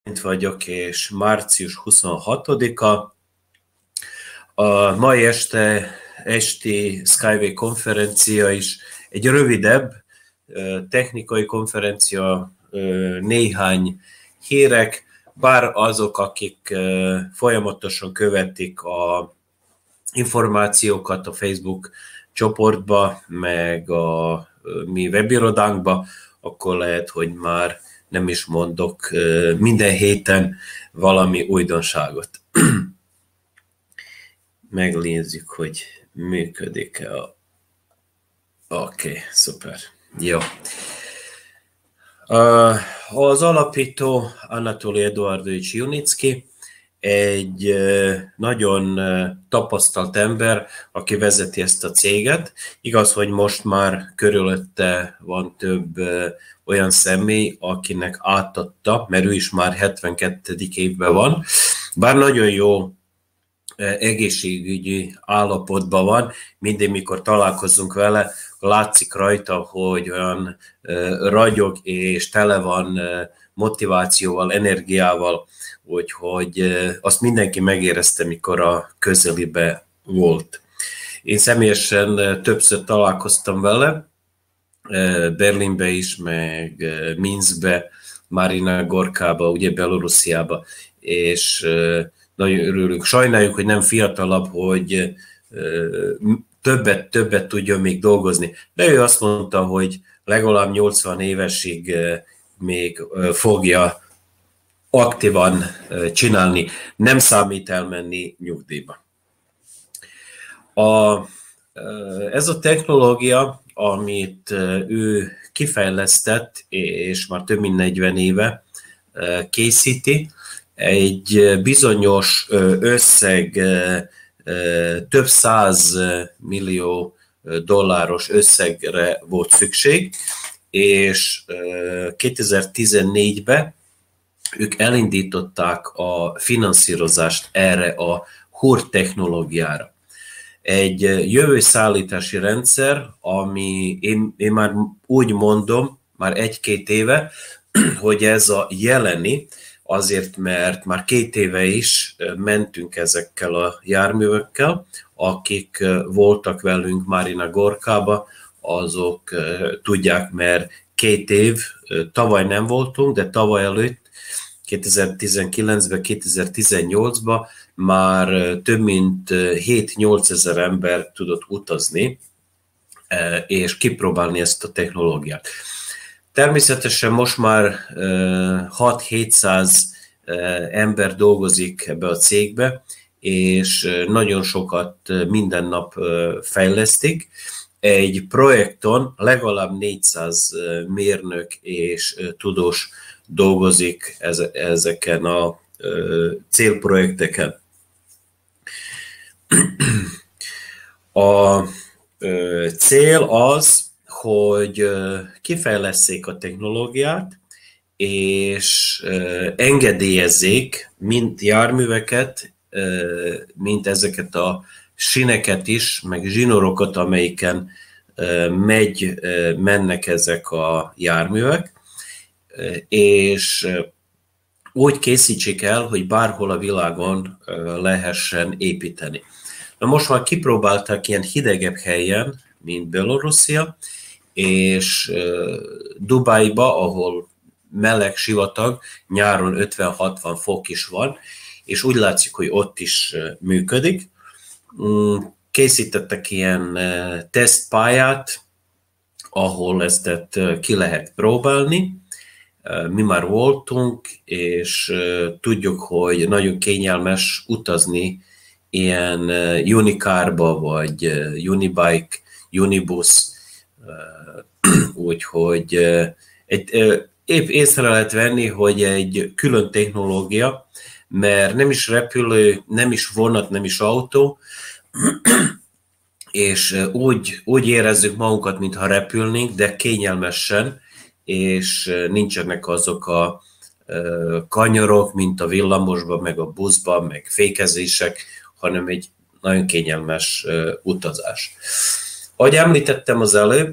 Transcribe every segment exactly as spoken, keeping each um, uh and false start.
vagyok, és március huszonhatodika. A mai este esti Skyway konferencia is egy rövidebb technikai konferencia, néhány hírek, bár azok, akik folyamatosan követik a információkat a Facebook csoportba, meg a mi webirodánkba, akkor lehet, hogy már nem is mondok minden héten valami újdonságot. Megnézzük, hogy működik-e a... Oké, okay, szuper. Jó. Az alapító Anatoli Eduardovics Junicki, egy nagyon tapasztalt ember, aki vezeti ezt a céget. Igaz, hogy most már körülötte van több olyan személy, akinek átadta, mert ő is már hetvenkettedik évben van. Bár nagyon jó egészségügyi állapotban van, mindig, mikor találkozunk vele, látszik rajta, hogy olyan ragyog és tele van motivációval, energiával, úgyhogy azt mindenki megérezte, mikor a közelibe volt. Én személyesen többször találkoztam vele, Berlinbe is, meg Minskbe, Marina Gorkába, ugye Belorussziába, és nagyon örülünk. Sajnáljuk, hogy nem fiatalabb, hogy többet, többet tudjon még dolgozni. De ő azt mondta, hogy legalább nyolcvan évesig még fogja aktívan csinálni, nem számít elmenni nyugdíjba. A, ez a technológia, amit ő kifejlesztett, és már több mint negyven éve készíti, egy bizonyos összeg, több száz millió dolláros összegre volt szükség, és kétezer-tizennégyben ők elindították a finanszírozást erre a húr technológiára. Egy jövőszállítási rendszer, ami én, én már úgy mondom, már egy-két éve, hogy ez a jeleni, azért, mert már két éve is mentünk ezekkel a járművekkel, akik voltak velünk Marina Gorkába, azok tudják, mert két év, tavaly nem voltunk, de tavaly előtt, kétezer-tizenkilencben, kétezer-tizennyolcban már több mint hét-nyolc ezer ember tudott utazni, és kipróbálni ezt a technológiát. Természetesen most már hat-hétszáz ember dolgozik ebbe a cégbe, és nagyon sokat minden nap fejlesztik. Egy projekton legalább négyszáz mérnök és tudós dolgozik ezeken a célprojekteken. A cél az, hogy kifejlesszék a technológiát, és engedélyezzék mind járműveket, mint ezeket a sineket is, meg zsinorokat, amelyiken megy, mennek ezek a járművek, és úgy készítsék el, hogy bárhol a világon lehessen építeni. Na most már kipróbálták ilyen hidegebb helyen, mint Belorusszia, és Dubájba, ahol meleg sivatag, nyáron ötven-hatvan fok is van, és úgy látszik, hogy ott is működik. Készítettek ilyen tesztpályát, ahol ezt ki lehet próbálni. Mi már voltunk, és tudjuk, hogy nagyon kényelmes utazni ilyen Unicárba, vagy Unibike, Unibus, úgyhogy egy, épp észre lehet venni, hogy egy külön technológia, mert nem is repülő, nem is vonat, nem is autó, és úgy, úgy érezzük magunkat, mintha repülnénk, de kényelmesen, és nincsenek azok a kanyarok, mint a villamosban, meg a buszban, meg fékezések, hanem egy nagyon kényelmes utazás. Ahogy említettem az előbb,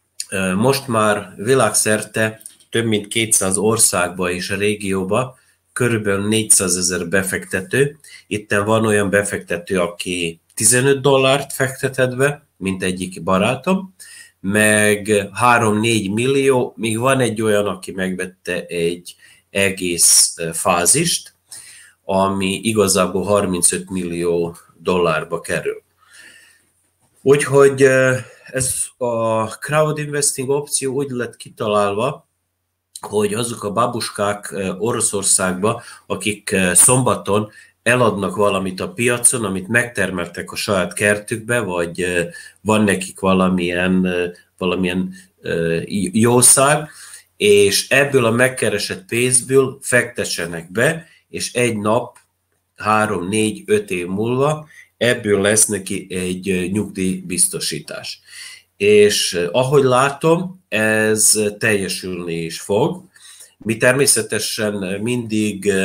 most már világszerte több mint kétszáz országba és régióba körülbelül négyszázezer befektető. Itten van olyan befektető, aki tizenöt dollárt fektetett be, mint egyik barátom, meg három-négy millió, még van egy olyan, aki megvette egy egész fázist, ami igazából harmincöt millió dollárba kerül. Úgyhogy ez a crowd investing opció úgy lett kitalálva, hogy azok a babuskák Oroszországban, akik szombaton eladnak valamit a piacon, amit megtermeltek a saját kertükbe, vagy van nekik valamilyen, valamilyen jószág, és ebből a megkeresett pénzből fektessenek be, és egy nap, három, négy, öt év múlva ebből lesz neki egy nyugdíjbiztosítás. És ahogy látom, ez teljesülni is fog. Mi természetesen mindig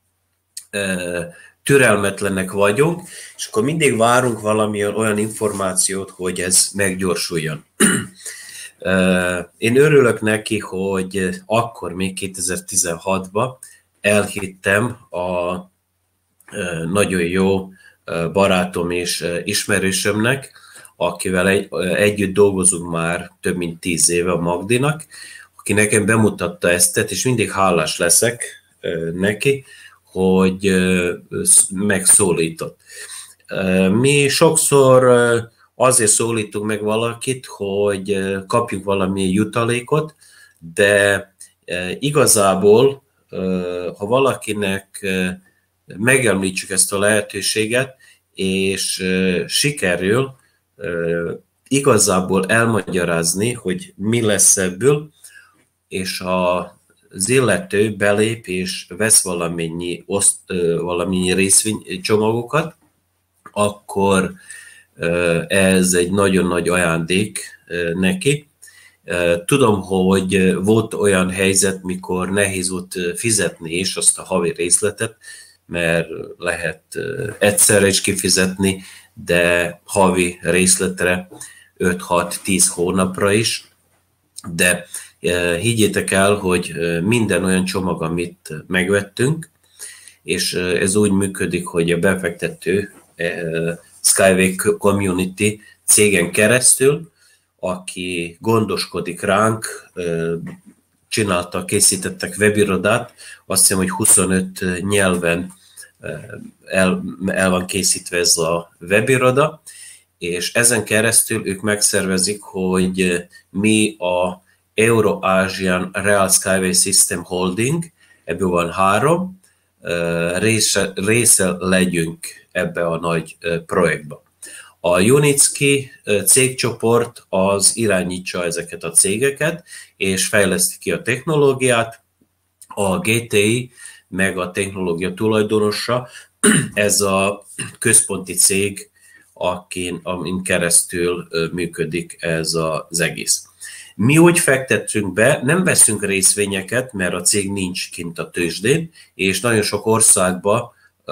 türelmetlenek vagyunk, és akkor mindig várunk valamilyen olyan információt, hogy ez meggyorsuljon. Én örülök neki, hogy akkor még kétezer-tizenhatban elhittem a nagyon jó barátom és ismerősömnek, akivel egy, együtt dolgozunk már több mint tíz éve, a Magdinak, aki nekem bemutatta ezt, és mindig hálás leszek neki, hogy megszólított. Mi sokszor azért szólítunk meg valakit, hogy kapjuk valamilyen jutalékot, de igazából, ha valakinek megemlítsük ezt a lehetőséget, és sikerül igazából elmagyarázni, hogy mi lesz ebből, és az illető belép és vesz valamennyi, oszt, valamennyi részvénycsomagokat, akkor ez egy nagyon nagy ajándék neki. Tudom, hogy volt olyan helyzet, mikor nehéz volt fizetni is azt a havi részletet, mert lehet egyszerre is kifizetni, de havi részletre öt-hat-tíz hónapra is. De higgyétek el, hogy minden olyan csomag, amit megvettünk, és ez úgy működik, hogy a befektető Skyway Community cégen keresztül, aki gondoskodik ránk, csináltak, készítettek webirodát, azt hiszem, hogy huszonöt nyelven el, el van készítve ez a webiroda, és ezen keresztül ők megszervezik, hogy mi a Euro-Asian Real Skyway System Holding, ebből van három, része, része legyünk ebbe a nagy projektbe. A Unitsky cégcsoport az irányítsa ezeket a cégeket, és fejleszti ki a technológiát. A gé té i meg a technológia tulajdonosa, ez a központi cég, akin, amin keresztül működik ez az egész. Mi úgy fektettünk be, nem veszünk részvényeket, mert a cég nincs kint a tőzsdén, és nagyon sok országban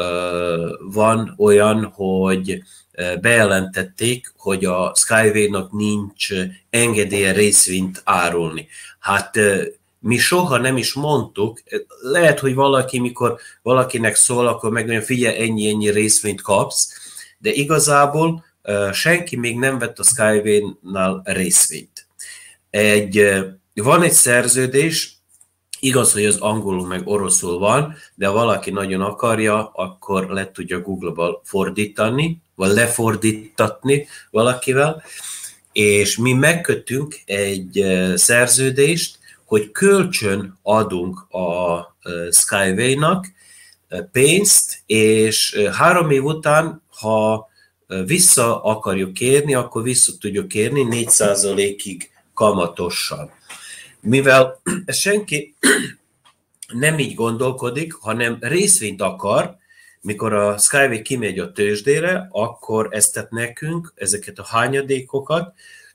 van olyan, hogy bejelentették, hogy a Skyway-nak nincs engedélye részvényt árulni. Hát mi soha nem is mondtuk, lehet, hogy valaki, mikor valakinek szól, akkor megmondja, figyelj, ennyi-ennyi részvényt kapsz, de igazából senki még nem vett a Skyway-nál részvényt. Egy, van egy szerződés, igaz, hogy az angolul meg oroszul van, de ha valaki nagyon akarja, akkor le tudja Google-ba fordítani, vagy lefordítatni valakivel, és mi megkötünk egy szerződést, hogy kölcsön adunk a Skyway-nak pénzt, és három év után, ha vissza akarjuk kérni, akkor vissza tudjuk kérni négy százalékig kamatosan. Mivel senki nem így gondolkodik, hanem részvényt akar, mikor a Skyway kimegy a tőzsdére, akkor ezt nekünk, ezeket a hányadékokat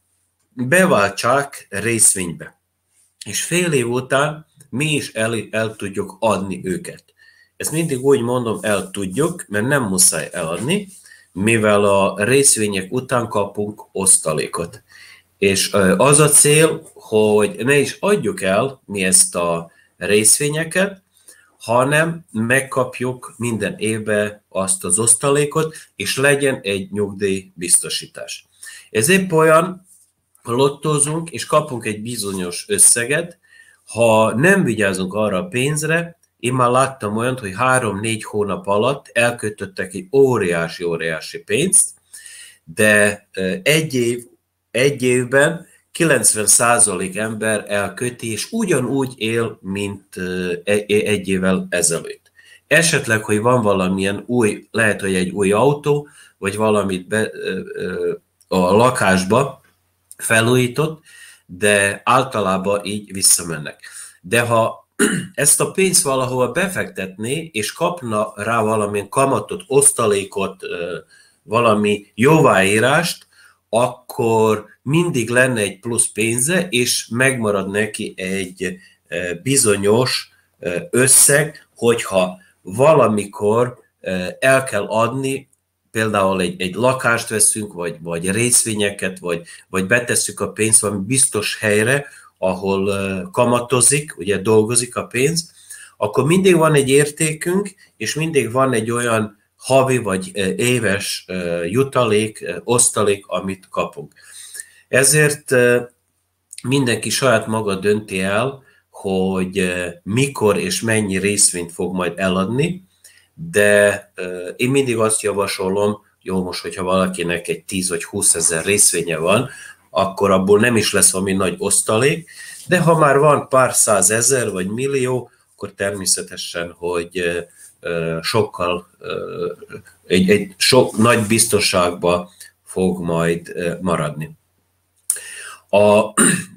beváltsák részvénybe. És fél év után mi is el, el tudjuk adni őket. Ezt mindig úgy mondom, el tudjuk, mert nem muszáj eladni, mivel a részvények után kapunk osztalékot. És az a cél, hogy ne is adjuk el mi ezt a részvényeket, hanem megkapjuk minden évben azt az osztalékot, és legyen egy nyugdíjbiztosítás. Ez épp olyan, ha lottózunk, és kapunk egy bizonyos összeget, ha nem vigyázunk arra a pénzre, én már láttam olyat, hogy három-négy hónap alatt elkötöttek egy óriási-óriási pénzt, de egy, év, egy évben kilencven százalék ember elköti, és ugyanúgy él, mint egy évvel ezelőtt. Esetleg, hogy van valamilyen új, lehet, hogy egy új autó, vagy valamit be, a lakásba felújított, de általában így visszamennek. De ha ezt a pénzt valahova befektetné, és kapna rá valamilyen kamatot, osztalékot, valami jóváírást, akkor mindig lenne egy plusz pénze, és megmarad neki egy bizonyos összeg, hogyha valamikor el kell adni, például egy, egy lakást veszünk, vagy, vagy részvényeket, vagy, vagy betesszük a pénzt valami biztos helyre, ahol kamatozik, ugye dolgozik a pénz, akkor mindig van egy értékünk, és mindig van egy olyan havi vagy éves jutalék, osztalék, amit kapunk. Ezért mindenki saját maga dönti el, hogy mikor és mennyi részvényt fog majd eladni, de én mindig azt javasolom, jó, most, hogyha valakinek egy tíz vagy húszezer részvénye van, akkor abból nem is lesz valami nagy osztalék, de ha már van pár százezer vagy millió, akkor természetesen, hogy sokkal, egy, egy sok nagy biztonságba fog majd maradni. A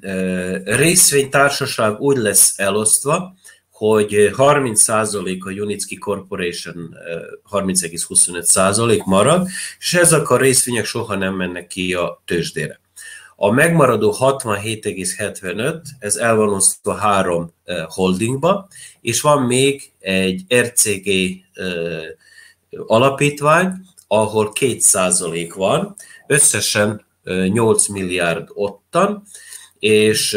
részvénytársaság úgy lesz elosztva, hogy harminc százalék a Unitsky Corporation harminc egész huszonöt százalék marad, és ezek a részvények soha nem mennek ki a tőzsdére. A megmaradó hatvanhét egész hetvenöt, ez el van osztva három holdingba, és van még egy er cé gé alapítvány, ahol két százalék van, összesen nyolc milliárd ottan, és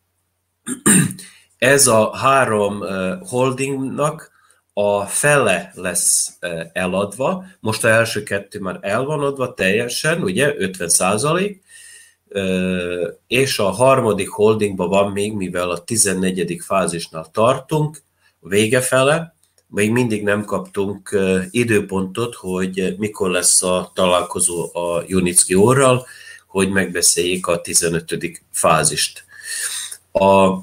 ez a három holdingnak a fele lesz eladva, most az első kettő már el van adva teljesen, ugye ötven százalék, és a harmadik holdingban van még, mivel a tizennegyedik fázisnál tartunk, vége fele, még mindig nem kaptunk időpontot, hogy mikor lesz a találkozó a Unitsky úrral, hogy megbeszéljék a tizenötödik fázist. A,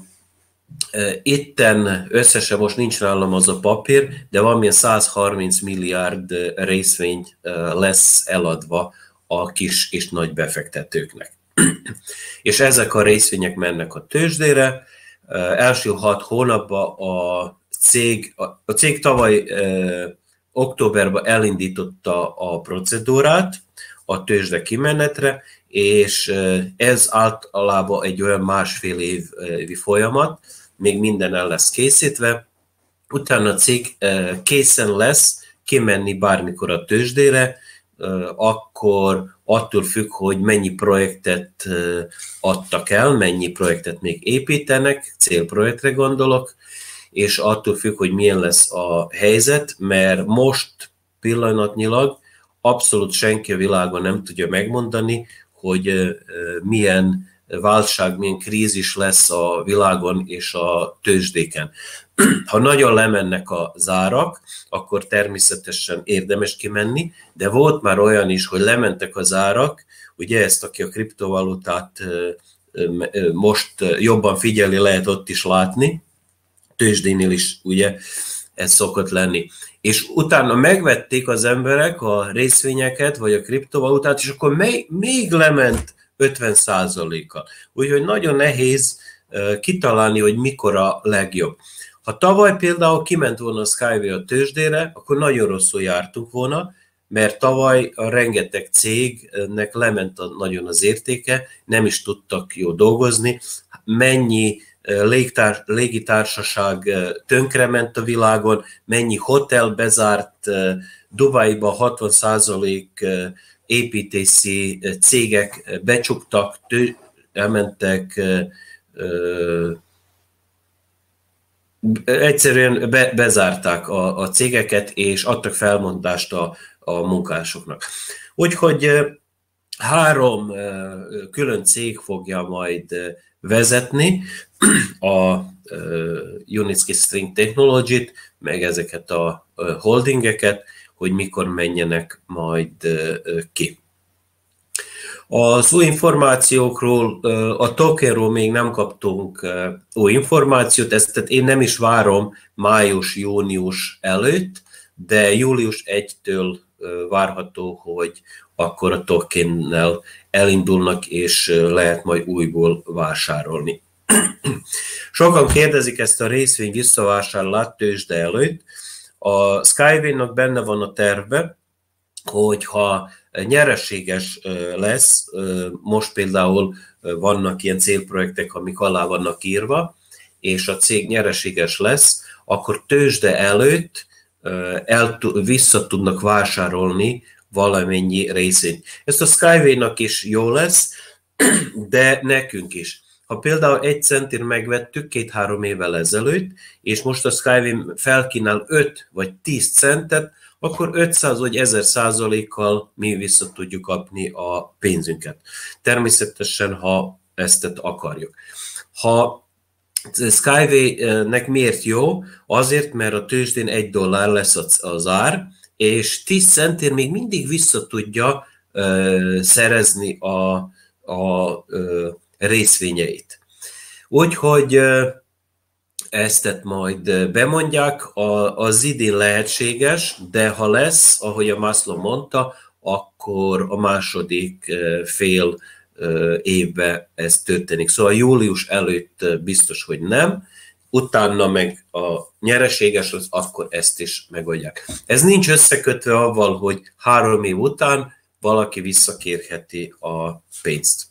itten összesen most nincs nálam az a papír, de valamilyen százharminc milliárd részvény lesz eladva a kis és nagy befektetőknek. És ezek a részvények mennek a tőzsdére. Első hat hónapban a cég, a cég tavaly eh, októberben elindította a procedúrát a tőzsde kimenetre, és ez általában egy olyan másfél évi folyamat, még minden el lesz készítve. Utána a cég eh, készen lesz kimenni bármikor a tőzsdére, eh, akkor attól függ, hogy mennyi projektet adtak el, mennyi projektet még építenek, célprojektre gondolok, és attól függ, hogy milyen lesz a helyzet, mert most pillanatnyilag abszolút senki a világon nem tudja megmondani, hogy milyen válság, milyen krízis lesz a világon és a tőzsdéken. Ha nagyon lemennek a zárak, akkor természetesen érdemes kimenni, de volt már olyan is, hogy lementek az árak, ugye ezt, aki a kriptovalutát most jobban figyeli, lehet ott is látni, tőzsdénél is ugye ez szokott lenni. És utána megvették az emberek a részvényeket, vagy a kriptovalutát, és akkor még, még lement ötven százalékkal. Úgyhogy nagyon nehéz kitalálni, hogy mikor a legjobb. Ha tavaly például kiment volna a Skyway a tőzsdére, akkor nagyon rosszul jártunk volna, mert tavaly a rengeteg cégnek lement a, nagyon az értéke, nem is tudtak jól dolgozni. Mennyi légtár, légitársaság tönkrement a világon, mennyi hotel bezárt, Dubaiban hatvan százalék építési cégek becsuktak, tő, elmentek, egyszerűen be, bezárták a, a cégeket, és adtak felmondást a, a munkásoknak. Úgyhogy három külön cég fogja majd vezetni a Unitsky String Technology-t, meg ezeket a holdingeket, hogy mikor menjenek majd ki. Az új információkról, a tokenról még nem kaptunk új információt, ezt tehát én nem is várom május-június előtt, de július elsejétől várható, hogy akkor a tokennel elindulnak, és lehet majd újból vásárolni. Sokan kérdezik ezt a részvény visszavásárlát tőzsde előtt. A Skyway-nak benne van a tervbe, hogy ha nyereséges lesz, most például vannak ilyen célprojektek, amik alá vannak írva, és a cég nyereséges lesz, akkor tőzsde előtt el, vissza tudnak vásárolni valamennyi részvényt. Ezt a Skyway-nak is jó lesz, de nekünk is. Ha például egy centért megvettük két-három évvel ezelőtt, és most a Skyway felkínál öt vagy tíz centet, akkor ötszáz vagy ezer százalékkal mi vissza tudjuk kapni a pénzünket. Természetesen, ha ezt akarjuk. Ha Skyway-nek miért jó? Azért, mert a tőzsdén egy dollár lesz az ár, és tíz centért még mindig vissza tudja uh, szerezni a, a uh, részvényeit. Úgyhogy uh, ezt majd bemondják, az idén lehetséges, de ha lesz, ahogy a Maslow mondta, akkor a második fél évben ez történik. Szóval július előtt biztos, hogy nem, utána meg a nyereséges lesz, akkor ezt is megoldják. Ez nincs összekötve avval, hogy három év után valaki visszakérheti a pénzt.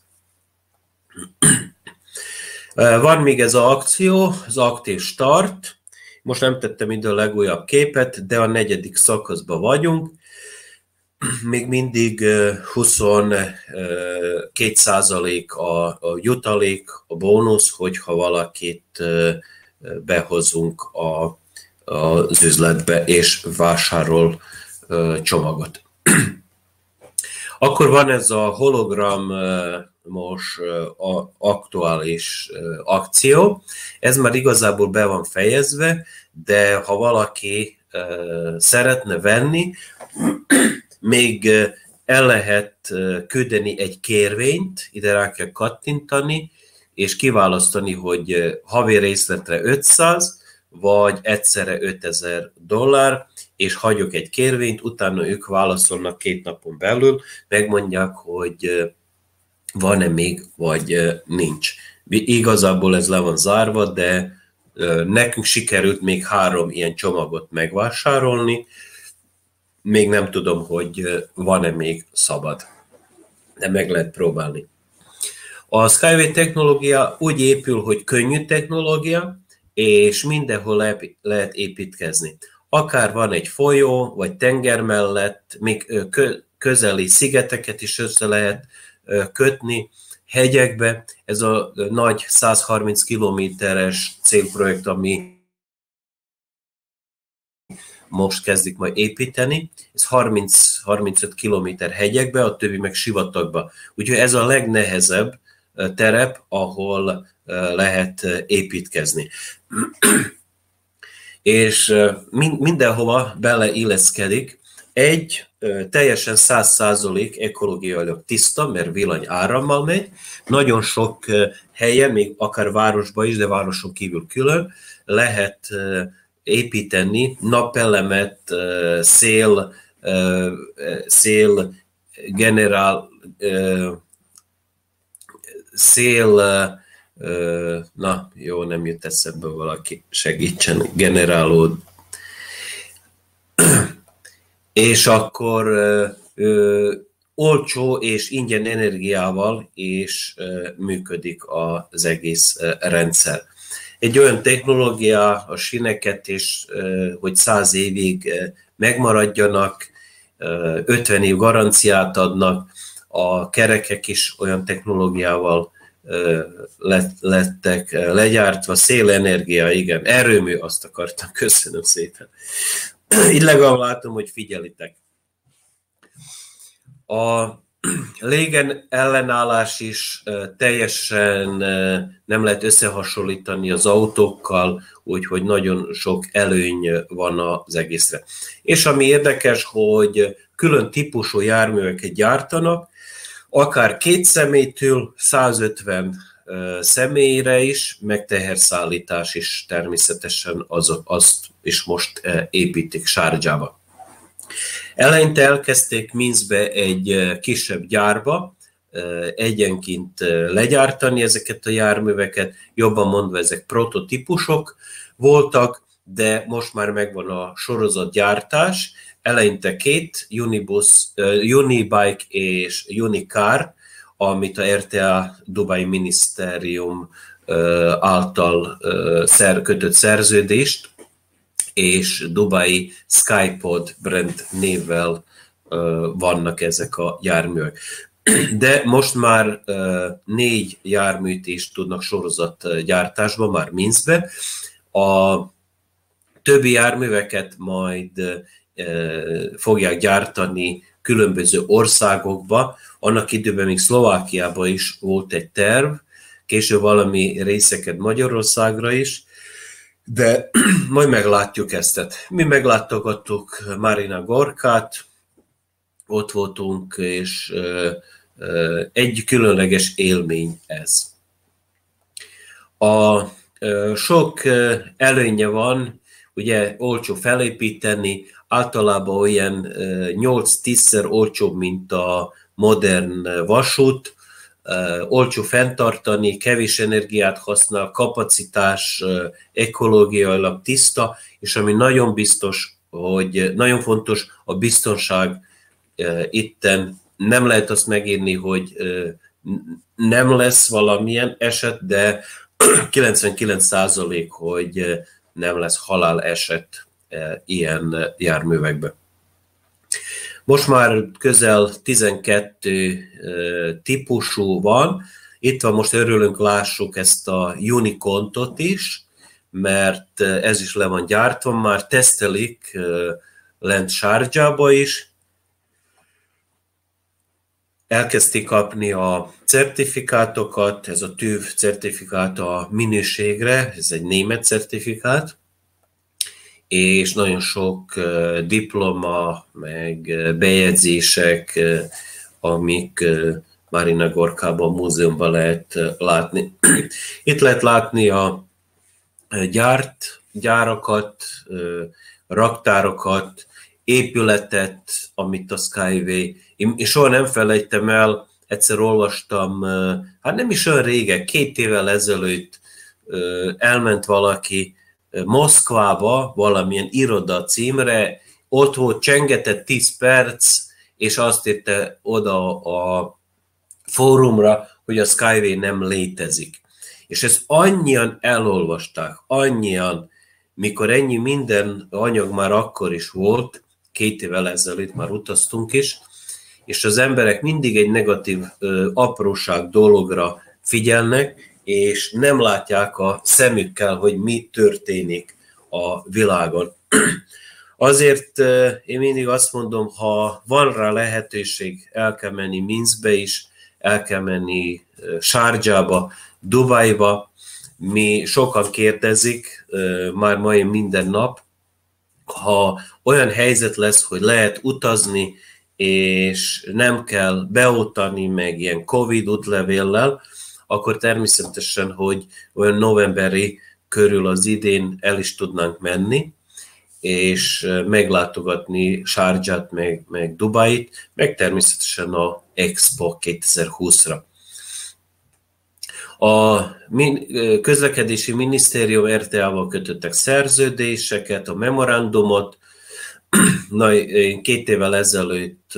Van még ez az akció, az aktív start. Most nem tettem ide a legújabb képet, de a negyedik szakaszban vagyunk. Még mindig huszonkettő százalék a, a jutalék, a bónusz, hogyha valakit behozunk a, az üzletbe és vásárol csomagot. Akkor van ez a hologram most aktuális akció. Ez már igazából be van fejezve, de ha valaki szeretne venni, még el lehet küldeni egy kérvényt, ide rá kell kattintani, és kiválasztani, hogy havi részletre ötszáz, vagy egyszerre ötezer dollár, és hagyok egy kérvényt, utána ők válaszolnak két napon belül, megmondják, hogy van-e még, vagy nincs. Igazából ez le van zárva, de nekünk sikerült még három ilyen csomagot megvásárolni, még nem tudom, hogy van-e még szabad, de meg lehet próbálni. A Skyway technológia úgy épül, hogy könnyű technológia, és mindenhol lehet építkezni. Akár van egy folyó, vagy tenger mellett, még közeli szigeteket is össze lehet kötni, hegyekbe. Ez a nagy százharminc kilométeres célprojekt, ami most kezdik majd építeni, ez harminc-harmincöt kilométer hegyekbe, a többi meg sivatagba. Úgyhogy ez a legnehezebb terep, ahol lehet építkezni. És mindenhova beleilleszkedik. Egy teljesen száz százalék ekológiailag tiszta, mert villany árammal megy. Nagyon sok helyen, még akár városban is, de városon kívül külön, lehet építeni napelemet, szél, szél generál, szél, na jó, nem jut eszembe, valaki segítsen, generálód. És akkor ö, olcsó és ingyen energiával is ö, működik az egész ö, rendszer. Egy olyan technológia, a síneket is, ö, hogy száz évig ö, megmaradjanak, ö, ötven év garanciát adnak, a kerekek is olyan technológiával lettek legyártva, szélenergia, igen, erőmű, azt akartam, köszönöm szépen. Így legalább látom, hogy figyelitek. A légen ellenállás is teljesen nem lehet összehasonlítani az autókkal, úgyhogy nagyon sok előny van az egészre. És ami érdekes, hogy külön típusú járműveket gyártanak, akár két személytől százötven személyre is, meg teherszállítás is természetesen az, azt is most építik Sharjahba. Eleinte elkezdték Minszbe egy kisebb gyárba egyenként legyártani ezeket a járműveket, jobban mondva ezek prototípusok voltak, de most már megvan a sorozatgyártás. Eleinte két, Unibus, Unibike és Unicar, amit a er té á Dubai Minisztérium által kötött szerződést, és Dubai Skypod brand névvel vannak ezek a járművek. De most már négy járműt is tudnak sorozatgyártásban, már Minszbe. A többi járműveket majd fogják gyártani különböző országokba. Annak időben még Szlovákiában is volt egy terv, később valami részeket Magyarországra is, de majd meglátjuk ezt. Mi meglátogattuk Marina Gorkát, ott voltunk, és egy különleges élmény ez. A sok előnye van, ugye olcsó felépíteni, általában olyan nyolc-tízszer olcsóbb, mint a modern vasút, olcsó fenntartani, kevés energiát használ, kapacitás ekológiailag tiszta, és ami nagyon biztos, hogy nagyon fontos, a biztonság itten nem lehet azt megírni, hogy nem lesz valamilyen eset, de kilencvenkilenc százalék, hogy nem lesz haláleset ilyen járművekben. Most már közel tizenkettő típusú van. Itt van, most örülünk, lássuk ezt a Unicontot is, mert ez is le van gyártva, már tesztelik lent Sharjahba is. Elkezdték kapni a certifikátokat, ez a TÜV certifikát a minőségre, ez egy német certifikát, és nagyon sok uh, diploma, meg uh, bejegyzések, uh, amik uh, Marina Gorkában, múzeumban lehet uh, látni. Itt lehet látni a uh, gyárt, gyárakat, uh, raktárokat, épületet, amit a Skyway. Én, én soha nem felejtem el, egyszer olvastam, uh, hát nem is olyan régen, két évvel ezelőtt uh, elment valaki Moszkvába valamilyen iroda címre, ott volt, csengetett tíz perc, és azt írta oda a fórumra, hogy a Skyway nem létezik. És ezt annyian elolvasták, annyian, mikor ennyi minden anyag már akkor is volt, két évvel ezelőtt már utaztunk is, és az emberek mindig egy negatív ö, apróság dologra figyelnek, és nem látják a szemükkel, hogy mi történik a világon. Azért én mindig azt mondom, ha van rá lehetőség, el kell menni Minszbe is, el kell menni Sharjahba, Dubaiba. Mi sokan kérdezik, már majd minden nap, ha olyan helyzet lesz, hogy lehet utazni, és nem kell beutani meg ilyen Covid útlevéllel, akkor természetesen, hogy olyan novemberi körül az idén el is tudnánk menni, és meglátogatni Sharjah-t, meg, meg Dubait, meg természetesen a Expo kétezer-húszra. A közlekedési minisztérium er té á-val kötöttek szerződéseket, a memorandumot. Na, én két évvel ezelőtt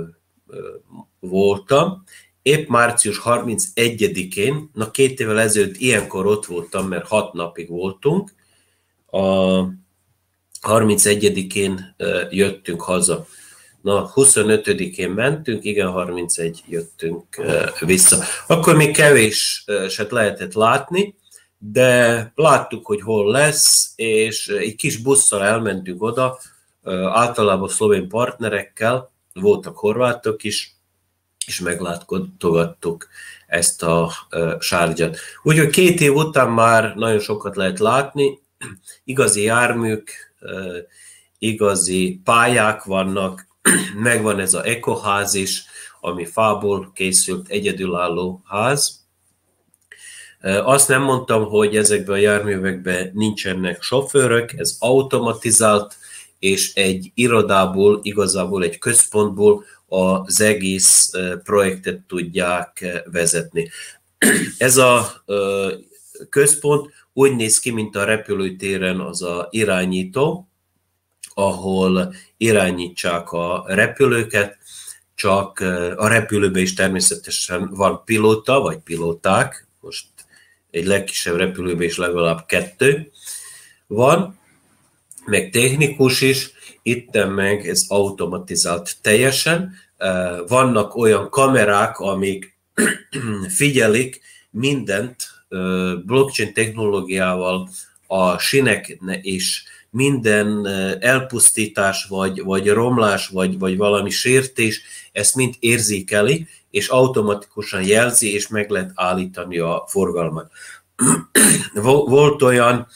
voltam, épp március harmincegyedikén, na két évvel ezelőtt ilyenkor ott voltam, mert hat napig voltunk, a harmincegyedikén jöttünk haza. Na, huszonötödikén mentünk, igen, harmincegy jöttünk vissza. Akkor még kevéset lehetett látni, de láttuk, hogy hol lesz, és egy kis busszal elmentünk oda, általában szlovén partnerekkel, voltak horvátok is, és meglátogattuk ezt a Sharjat. Úgyhogy két év után már nagyon sokat lehet látni, igazi járműk, igazi pályák vannak, megvan ez az ekoház is, ami fából készült, egyedülálló ház. Azt nem mondtam, hogy ezekben a járművekben nincsenek sofőrök, ez automatizált, és egy irodából, igazából egy központból az egész projektet tudják vezetni. Ez a központ úgy néz ki, mint a repülőtéren az a irányító, ahol irányítsák a repülőket, csak a repülőben is természetesen van pilóta, vagy pilóták, most egy legkisebb repülőben is legalább kettő van, meg technikus is, itten meg ez automatizált teljesen. Vannak olyan kamerák, amik figyelik mindent blockchain technológiával, a sinek és minden elpusztítás, vagy, vagy romlás, vagy, vagy valami sértés, ezt mind érzékeli, és automatikusan jelzi, és meg lehet állítani a forgalmat. Volt olyan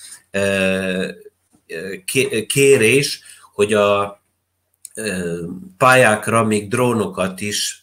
kérés, hogy a pályákra még drónokat is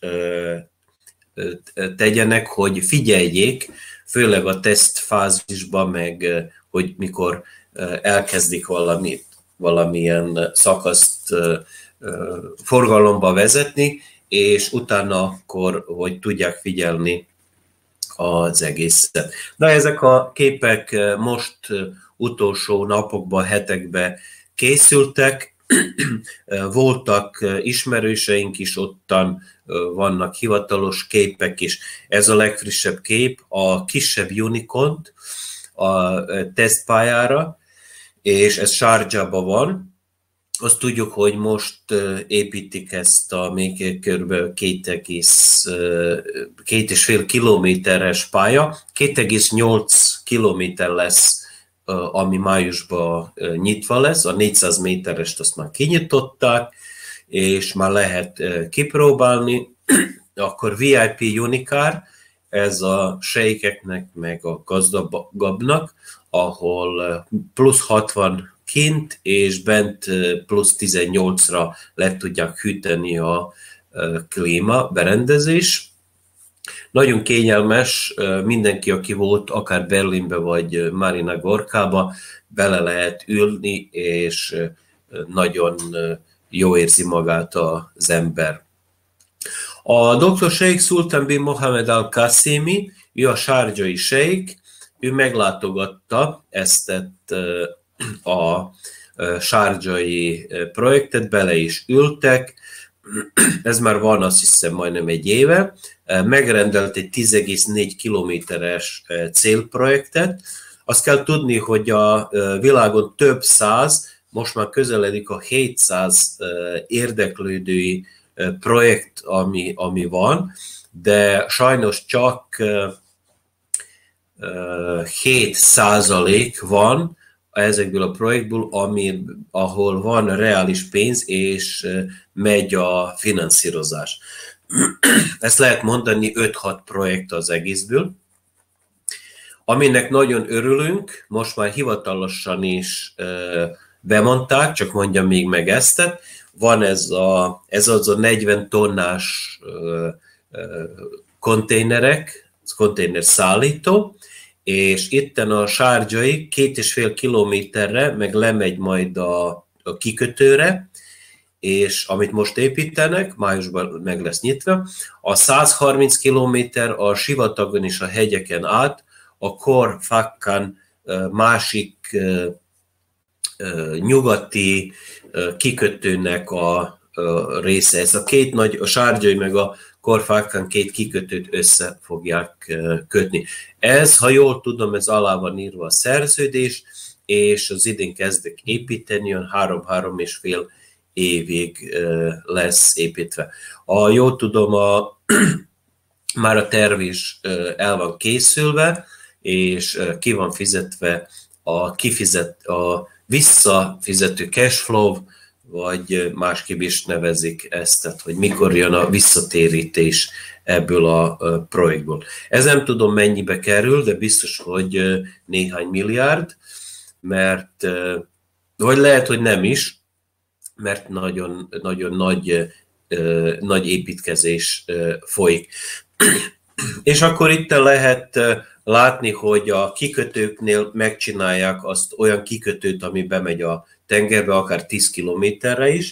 tegyenek, hogy figyeljék, főleg a tesztfázisban, meg hogy mikor elkezdik valamit, valamilyen szakaszt forgalomba vezetni, és utána akkor, hogy tudják figyelni az egészet. De ezek a képek most utolsó napokban, hetekben készültek, voltak ismerőseink is ottan, vannak hivatalos képek is. Ez a legfrissebb kép, a kisebb unicorn a tesztpályára, és ez Sharjahban van. Azt tudjuk, hogy most építik ezt a még kb. két egész öt kilométeres pálya. két egész nyolc kilométer lesz, ami májusban nyitva lesz, a négyszáz méterest azt már kinyitották, és már lehet kipróbálni. Akkor vé i pé Unicar, ez a sejkeknek, meg a gazdagabbnak, ahol plusz hatvan kint, és bent plusz tizennyolcra le tudják hűteni a klíma berendezés. Nagyon kényelmes, mindenki, aki volt akár Berlinbe vagy Marina Gorkába, bele lehet ülni, és nagyon jó érzi magát az ember. A doktor Sheikh Sultan bin Mohammed Al-Qasimi, ő a sharjai sheikh, ő meglátogatta ezt a sharjai projektet, bele is ültek, ez már van, azt hiszem, majdnem egy éve, megrendelt egy tíz egész négy kilométeres célprojektet. Azt kell tudni, hogy a világon több száz, most már közeledik a hétszáz érdeklődői projekt, ami, ami van, de sajnos csak hét százalék van ezekből a projektből, ami, ahol van reális pénz, és megy a finanszírozás. Ezt lehet mondani öt-hat projekt az egészből. Aminek nagyon örülünk, most már hivatalosan is bemondták, csak mondjam még meg ezt, van ez, a, ez az a negyven tonnás konténerek, konténer szállító, és itten a sharjai két és fél kilométerre meg lemegy majd a, a kikötőre, és amit most építenek, májusban meg lesz nyitva, a száz harminc kilométer a sivatagon és a hegyeken át, a Khor Fakkan másik nyugati kikötőnek a része. Ez a két nagy, a sharjai meg a Khor Fakkan két kikötőt össze fogják kötni. Ez, ha jól tudom, ez alá van írva a szerződés, és az idén kezdek építeni, olyan három-három és fél évig lesz építve. A jól tudom, a, már a terv is el van készülve, és ki van fizetve a, kifizet, a visszafizető cashflow, vagy másképp is nevezik ezt, tehát hogy mikor jön a visszatérítés ebből a projektból. Ez nem tudom mennyibe kerül, de biztos, hogy néhány milliárd, mert vagy lehet, hogy nem is, mert nagyon, nagyon nagy, nagy építkezés folyik. És akkor itt lehet látni, hogy a kikötőknél megcsinálják azt olyan kikötőt, ami bemegy a tengerbe, akár tíz kilométerre is,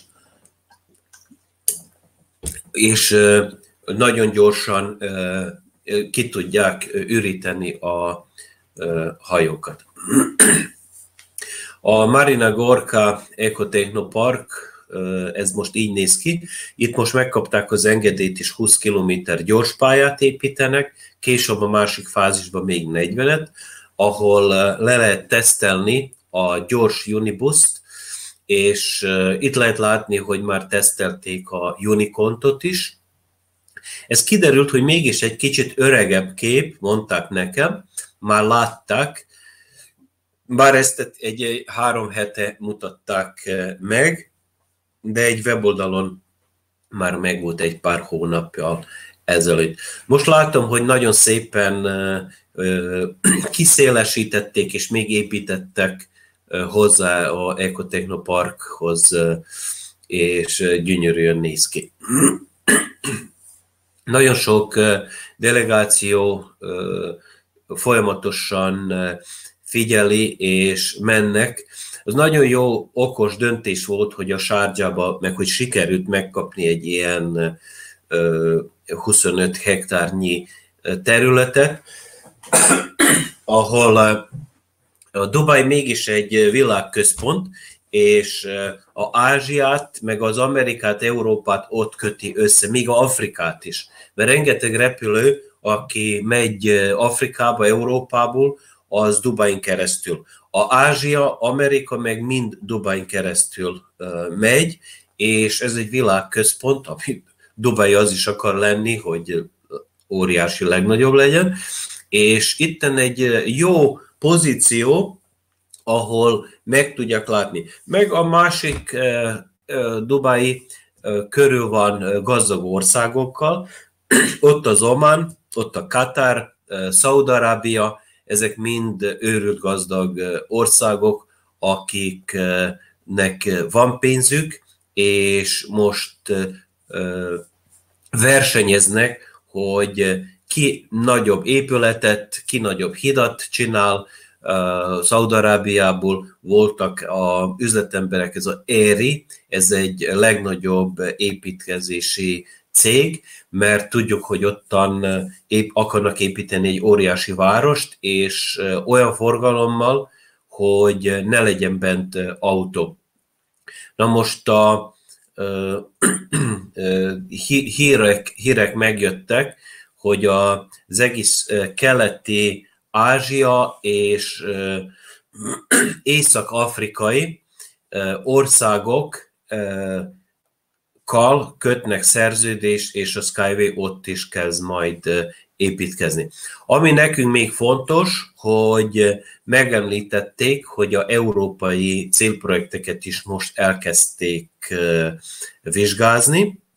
és nagyon gyorsan ki tudják üríteni a hajókat. A Marina Gorka Ecotechnopark, ez most így néz ki. Itt most megkapták az engedélyt, és húsz kilométer gyorspályát építenek, később a másik fázisban még negyvenet, ahol le lehet tesztelni a gyors Unibuszt, és itt lehet látni, hogy már tesztelték a Unicontot is. Ez kiderült, hogy mégis egy kicsit öregebb kép, mondták nekem, már látták, bár ezt egy három hete mutatták meg, de egy weboldalon már megvolt egy pár hónappal ezelőtt. Most látom, hogy nagyon szépen kiszélesítették, és még építettek hozzá a Ecotechnoparkhoz, és gyönyörűen néz ki. Nagyon sok delegáció folyamatosan figyeli és mennek. Az nagyon jó, okos döntés volt, hogy a Sharjahba, meg hogy sikerült megkapni egy ilyen huszonöt hektárnyi területet, ahol a Dubaj mégis egy világközpont, és a Ázsiát, meg az Amerikát, Európát ott köti össze, még a Afrikát is. Mert rengeteg repülő, aki megy Afrikába, Európából, az Dubain keresztül. A Ázsia, Amerika meg mind Dubain keresztül megy, és ez egy világközpont, ami Dubai az is akar lenni, hogy óriási legnagyobb legyen, és itten egy jó pozíció, ahol meg tudják látni. Meg a másik Dubai körül van gazdag országokkal, ott az Oman, ott a Katar, Szaúd-Arábia, ezek mind őrült gazdag országok, akiknek van pénzük, és most versenyeznek, hogy ki nagyobb épületet, ki nagyobb hidat csinál. Szaúd-Arábiából voltak az üzletemberek, ez a Eri, ez egy legnagyobb építkezési cég, mert tudjuk, hogy ottan épp akarnak építeni egy óriási várost, és olyan forgalommal, hogy ne legyen bent autó. Na most a hírek, hírek megjöttek, hogy az egész keleti Ázsia és észak-afrikai országok kal kötnek szerződést, és a Skyway ott is kezd majd építkezni. Ami nekünk még fontos, hogy megemlítették, hogy a európai célprojekteket is most elkezdték vizsgázni,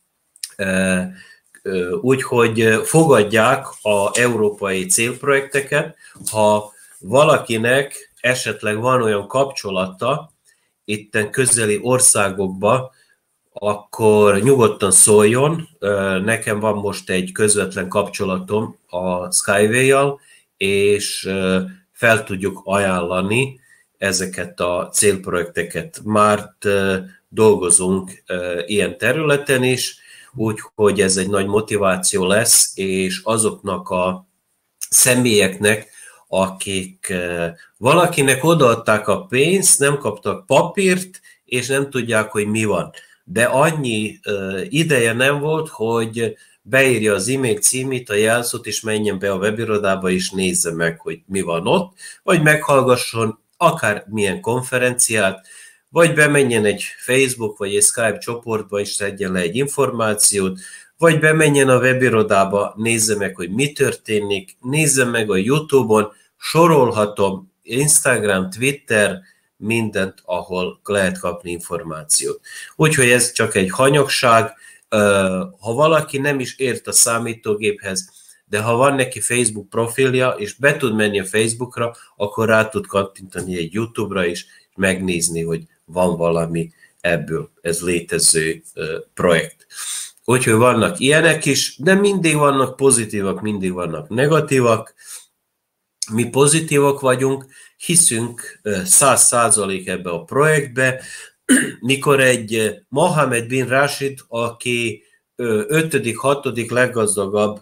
úgyhogy fogadják az európai célprojekteket. Ha valakinek esetleg van olyan kapcsolata itten közeli országokba, akkor nyugodtan szóljon. Nekem van most egy közvetlen kapcsolatom a Skyway-jal, és fel tudjuk ajánlani ezeket a célprojekteket. Már dolgozunk ilyen területen is, úgyhogy ez egy nagy motiváció lesz, és azoknak a személyeknek, akik valakinek odaadták a pénzt, nem kaptak papírt, és nem tudják, hogy mi van. De annyi ideje nem volt, hogy beírja az e-mail címét, a jelszót, és menjen be a webirodába, és nézze meg, hogy mi van ott, vagy meghallgasson akár milyen konferenciát, vagy bemenjen egy Facebook vagy egy Skype csoportba és szedjen le egy információt, vagy bemenjen a webirodába, nézze meg, hogy mi történik, nézze meg a YouTube-on, sorolhatom, Instagram, Twitter, mindent, ahol lehet kapni információt. Úgyhogy ez csak egy hanyagság, ha valaki nem is ért a számítógéphez, de ha van neki Facebook profilja, és be tud menni a Facebookra, akkor rá tud kattintani egy YouTube-ra is, és megnézni, hogy van valami ebből, ez létező projekt. Úgyhogy vannak ilyenek is, de mindig vannak pozitívak, mindig vannak negatívak. Mi pozitívak vagyunk, hiszünk száz százalék ebbe a projektbe, mikor egy Mohammed bin Rashid, aki ötödik, hatodik leggazdagabb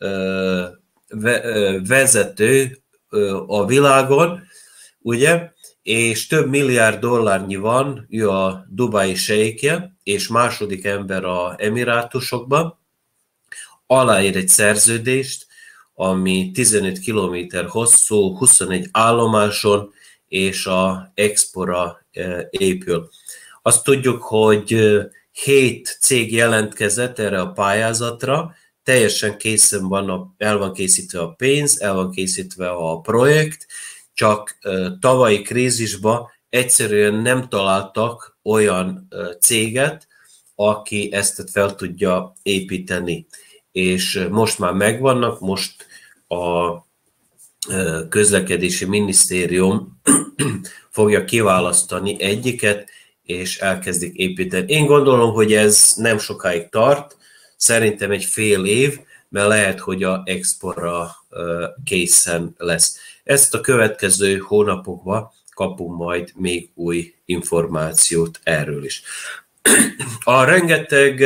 vezető a világon, ugye, és több milliárd dollárnyi van, ő a dubai sejkje, és második ember a Emirátusokban, aláír egy szerződést, ami tizenöt kilométer hosszú, huszonegy állomáson, és a Expora épül. Azt tudjuk, hogy hét cég jelentkezett erre a pályázatra, teljesen készen van, el van készítve a pénz, el van készítve a projekt, csak tavalyi krízisban egyszerűen nem találtak olyan céget, aki ezt fel tudja építeni. És most már megvannak, most a közlekedési minisztérium fogja kiválasztani egyiket, és elkezdik építeni. Én gondolom, hogy ez nem sokáig tart, szerintem egy fél év, mert lehet, hogy a Expora készen lesz. Ezt a következő hónapokban kapunk majd még új információt erről is. A rengeteg,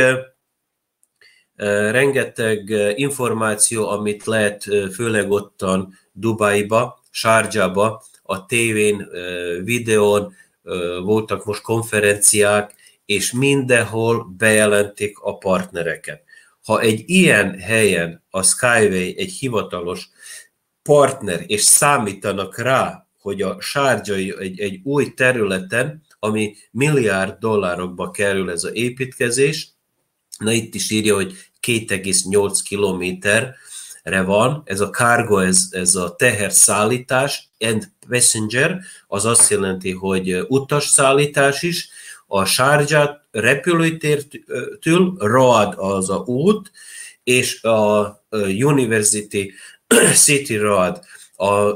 rengeteg információ, amit lehet főleg ottan Dubaiba, Sharjahba, a tévén, videón, voltak most konferenciák, és mindenhol bejelentik a partnereket. Ha egy ilyen helyen a Skyway egy hivatalos partner, és számítanak rá, hogy a Sharjah egy, egy új területen, ami milliárd dollárokba kerül ez az építkezés, na itt is írja, hogy két egész nyolc kilométerre van, ez a cargo, ez, ez a teherszállítás, and passenger, az azt jelenti, hogy utasszállítás is, a Sharjah repülőtértől, Road az a út, és a University City Road a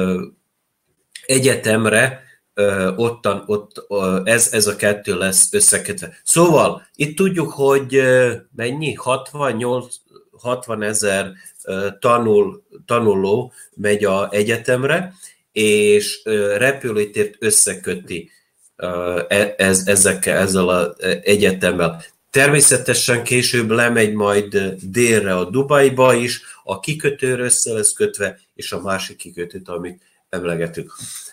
egyetemre, ottan, ott, ez, ez a kettő lesz összekötve. Szóval itt tudjuk, hogy mennyi? hatvan ezer tanul, tanuló megy az egyetemre, és repülőtért összeköti ez, ezekkel, ezzel az egyetemmel. Természetesen később lemegy majd délre a Dubaiba is, a kikötőre össze lesz kötve, és a másik kikötőt, amit emlegetünk.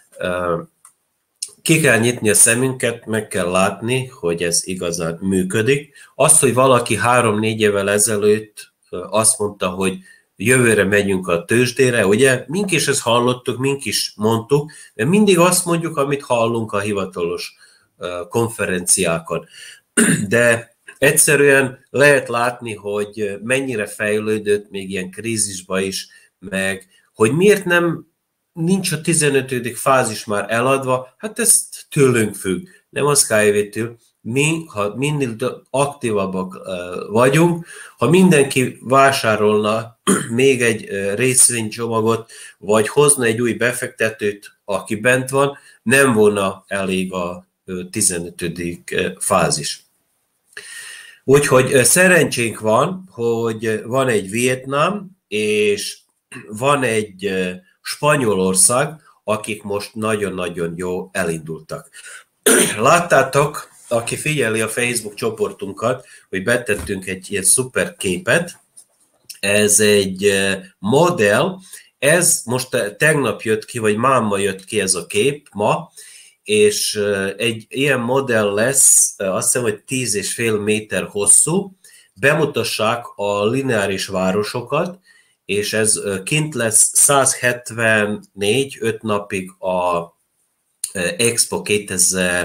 Ki kell nyitni a szemünket, meg kell látni, hogy ez igazán működik. Azt, hogy valaki három-négy évvel ezelőtt azt mondta, hogy jövőre megyünk a tőzsdére, ugye? Mink is ezt hallottuk, mink is mondtuk, de mindig azt mondjuk, amit hallunk a hivatalos konferenciákon. De egyszerűen lehet látni, hogy mennyire fejlődött még ilyen krízisba is, meg hogy miért nem nincs a tizenötödik fázis már eladva, hát ez tőlünk függ, nem a Skyway-től. Mi, ha minél aktívabbak vagyunk, ha mindenki vásárolna még egy részvénycsomagot, vagy hozna egy új befektetőt, aki bent van, nem volna elég a tizenötödik fázis. Úgyhogy szerencsénk van, hogy van egy Vietnám, és van egy Spanyolország, akik most nagyon-nagyon jó elindultak. Láttátok, aki figyeli a Facebook csoportunkat, hogy betettünk egy ilyen szuper képet, ez egy modell, ez most tegnap jött ki, vagy máma jött ki ez a kép ma, és egy ilyen modell lesz, azt hiszem, hogy tíz és fél méter hosszú, bemutassák a lineáris városokat, és ez kint lesz száz hetvennégy, öt napig a Expo kétezer-huszonnégy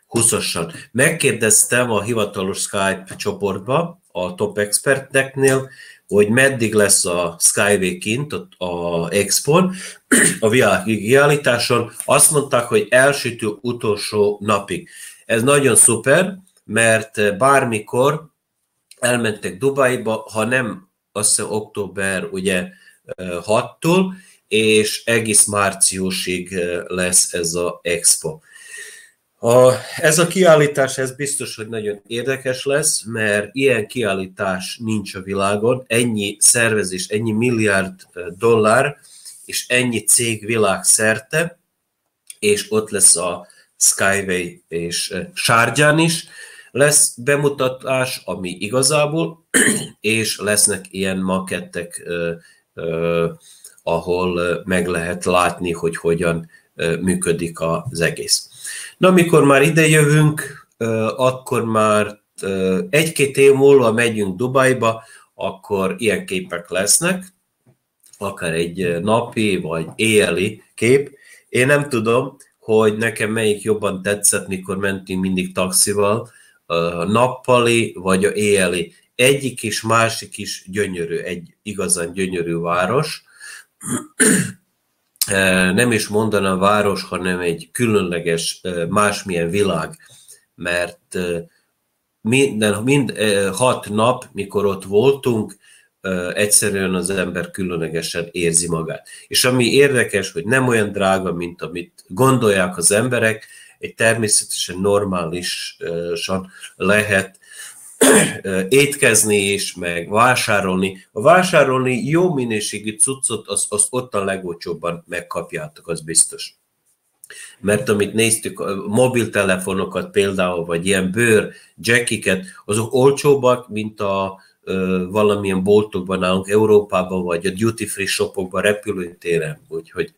húszosan. Megkérdeztem a hivatalos Skype csoportba, a top experteknél, hogy meddig lesz a Skyway kint, a Expon, a világi kiállításon. Azt mondták, hogy elsütő utolsó napig. Ez nagyon szuper, mert bármikor elmentek Dubajba, ha nem, azt hiszem október ugye hattól, és egész márciusig lesz ez az Expo. A, ez a kiállítás, ez biztos, hogy nagyon érdekes lesz, mert ilyen kiállítás nincs a világon, ennyi szervezés, ennyi milliárd dollár, és ennyi cég világszerte, és ott lesz a Skyway és Sharján is lesz bemutatás, ami igazából, és lesznek ilyen makettek, eh, eh, ahol meg lehet látni, hogy hogyan eh, működik az egész. Na, amikor már ide jövünk, eh, akkor már eh, egy-két év múlva megyünk Dubajba, akkor ilyen képek lesznek, akár egy napi vagy éjjeli kép. Én nem tudom, hogy nekem melyik jobban tetszett, mikor mentünk mindig taxival, a nappali vagy a éjjeli. Egyik is, másik is gyönyörű, egy igazán gyönyörű város. Nem is mondanám város, hanem egy különleges, másmilyen világ, mert minden, mind hat nap, mikor ott voltunk, egyszerűen az ember különlegesen érzi magát. És ami érdekes, hogy nem olyan drága, mint amit gondolják az emberek, egy természetesen normálisan lehet étkezni és meg vásárolni. A vásárolni jó minőségű cuccot, azt, azt ott a legolcsóbban megkapjátok, az biztos. Mert amit néztük, a mobiltelefonokat például, vagy ilyen bőr, jackiket, azok olcsóbbak, mint a valamilyen boltokban nálunk Európában, vagy a duty free shopokban, repülőtéren, úgyhogy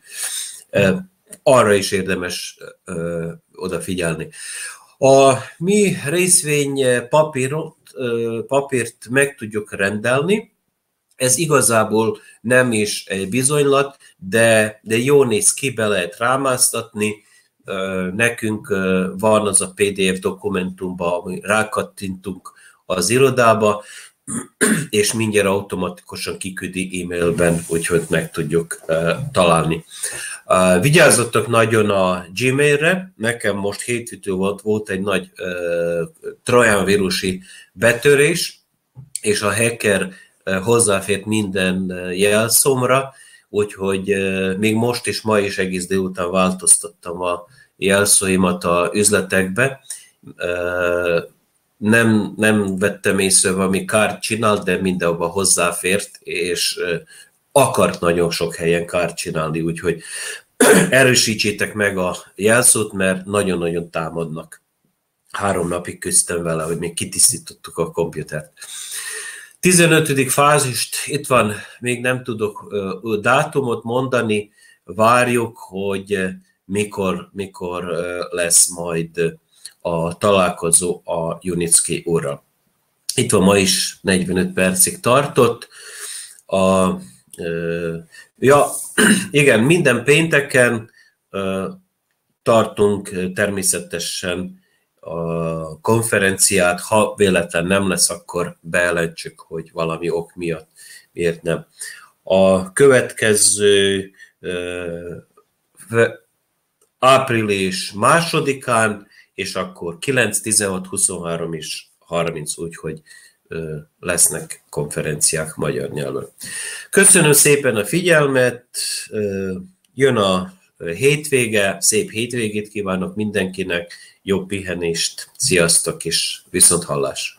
arra is érdemes odafigyelni. A mi részvény papírot, papírt meg tudjuk rendelni, ez igazából nem is egy bizonylat, de, de jó néz ki, be lehet rámáztatni. Nekünk van az a pé dé ef dokumentumban, ami rákattintunk az irodába, és mindjárt automatikusan kiküldi e-mailben, úgyhogy meg tudjuk uh, találni. Uh, vigyázzatok nagyon a Gmailre, nekem most hétfőtől volt, volt egy nagy uh, trojan vírusi betörés, és a hacker uh, hozzáfért minden uh, jelszómra, úgyhogy uh, még most és ma is egész délután változtattam a jelszóimat a üzletekbe. Uh, Nem, nem vettem észre, valami kárt csinál, de mindenhova hozzáfért, és akart nagyon sok helyen kárt csinálni, úgyhogy erősítsétek meg a jelszót, mert nagyon-nagyon támadnak. Három napig küzdtem vele, hogy még kitisztítottuk a komputert. tizenötödik fázist, itt van, még nem tudok dátumot mondani, várjuk, hogy mikor, mikor lesz majd a találkozó a Junicki úrral. Itt van, ma is negyvenöt percig tartott. A, ö, ja, igen, minden pénteken ö, tartunk természetesen a konferenciát, ha véletlen nem lesz, akkor bejelentsük, hogy valami ok miatt miért nem. A következő ö, április másodikán, és akkor kilenc, tizenhat, huszonhárom és harminc, úgyhogy lesznek konferenciák magyar nyelven. Köszönöm szépen a figyelmet, jön a hétvége, szép hétvégét kívánok mindenkinek, jó pihenést, sziasztok és viszonthallás!